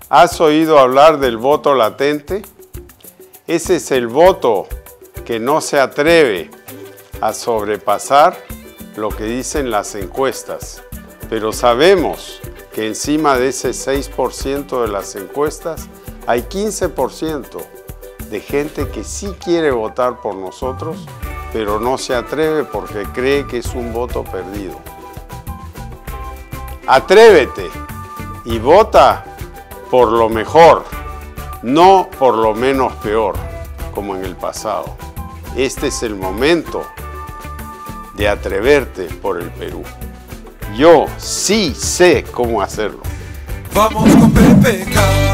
¿Has oído hablar del voto latente? Ese es el voto que no se atreve a sobrepasar lo que dicen las encuestas. Pero sabemos que encima de ese 6% de las encuestas hay 15% de gente que sí quiere votar por nosotros, pero no se atreve porque cree que es un voto perdido. Atrévete y vota por lo mejor, no por lo menos peor, como en el pasado. Este es el momento de atreverte por el Perú. Yo sí sé cómo hacerlo. Vamos con PPK.